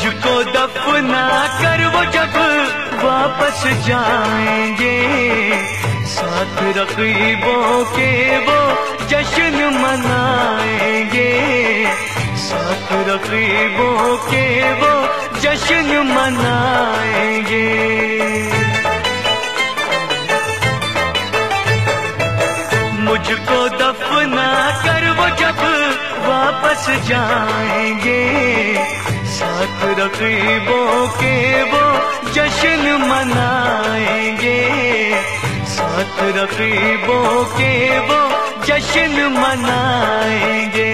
मुझको दफना कर वो जब वापस जाएंगे, साथ रकीबों के वो जश्न मनाएंगे, साथ रकीबों के वो जश्न मनाएंगे। मुझको दफना कर वो जब वापस जाएंगे, साथ रकीबों के वो जश्न मनाएंगे, साथ रकीबों के वो जश्न मनाएंगे।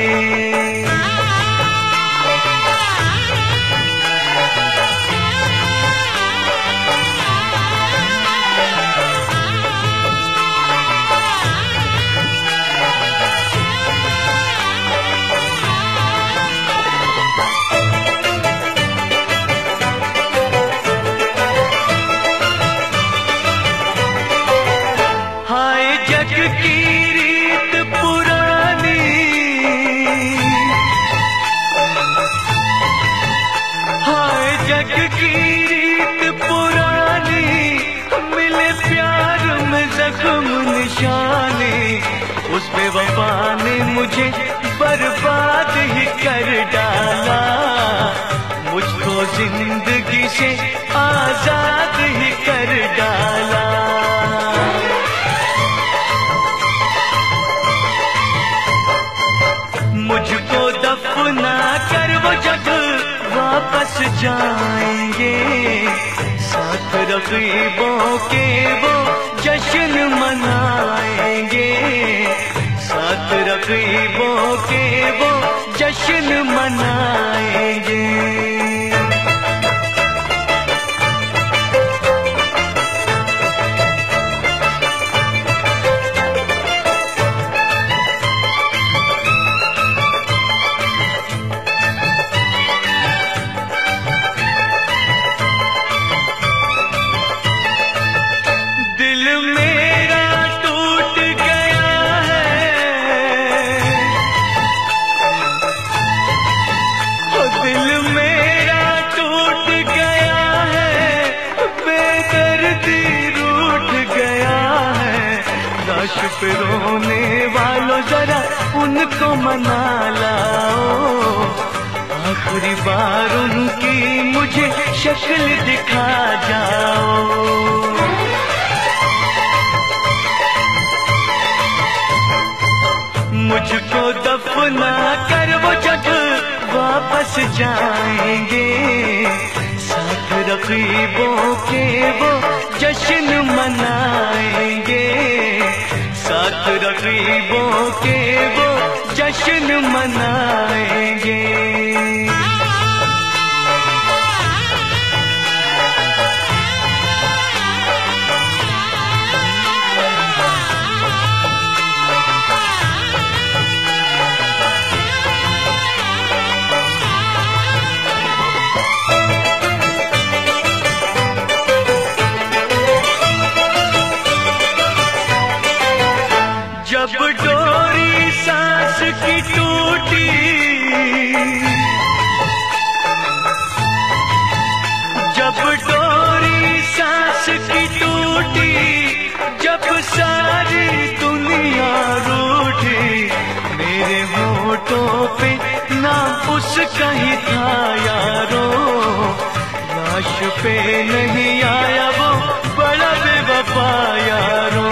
जग की रीत पुरानी, हाय जग की रीत पुरानी, मिले प्यार में जख्म निशानी, उस बेवफा ने मुझे बर्बाद ही कर डाला, मुझको जिंदगी से आजाद ही कर डाला। मुझको दफना कर वो जब वापस जाएंगे, साथ रकीबों के वो जश्न मनाएंगे, साथ रकीबों के वो जश्न मनाएंगे। लाश पे रोने वालों जरा उनको मना लाओ, आखिरी बार उनकी मुझे शक्ल दिखा जाओ। मुझको दफना कर वो जब वापस जाएंगे, साथ रकीबों के वो जश्न मनाएंगे, साथ रकीबों के वो जश्न मनाएंगे। जब डोरी सांस की टूटी, जब डोरी सांस की टूटी, जब सारी दुनिया रूठी, मेरे होठों पे नाम उसका ही था यारो, लाश पे नहीं आया वो बड़ा बेवफा यारो।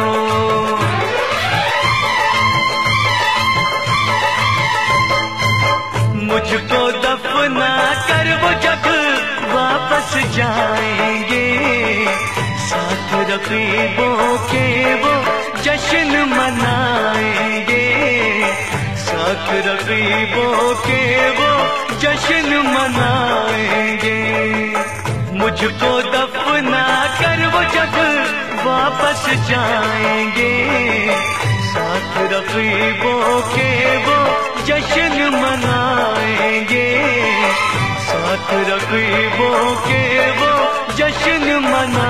मुझको दफना कर वो जब वापस जाएंगे, साथ रकीबों के वो जश्न मनाएंगे, साथ रकीबों के वो जश्न मनाएंगे। मुझको दफना कर वो जब वापस जाएंगे, साथ रकीबों के वो जश्न मनाएंगे, साथ रकीबों के वो जश्न मना